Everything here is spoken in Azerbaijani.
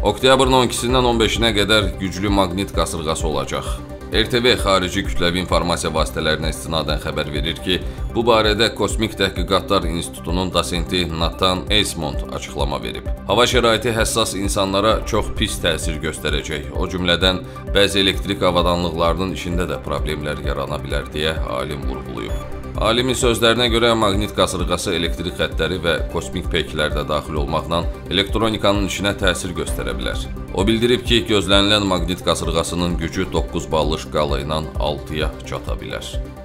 Oktyabrın 12-dən 15-nə qədər güclü maqnit qasırğası olacaq. RTV xarici kütləvi informasiya vasitələrinə istinadən xəbər verir ki, bu barədə Kosmik Təhqiqatlar İnstitutunun dosenti Nathan Esmond açıqlama verib. Hava şəraiti həssas insanlara çox pis təsir göstərəcək, o cümlədən bəzi elektrik avadanlıqlarının işində də problemlər yarana bilər deyə alim vurğulayıb. Alimin sözlərinə görə maqnit qasırğası elektrik xəttləri və kosmik peyklər də daxil olmaqla elektronikanın işinə təsir göstərə bilər. O bildirib ki, gözlənilən maqnit qasırğasının gücü 9 ballı şkala ilə 6-ya çata bilər.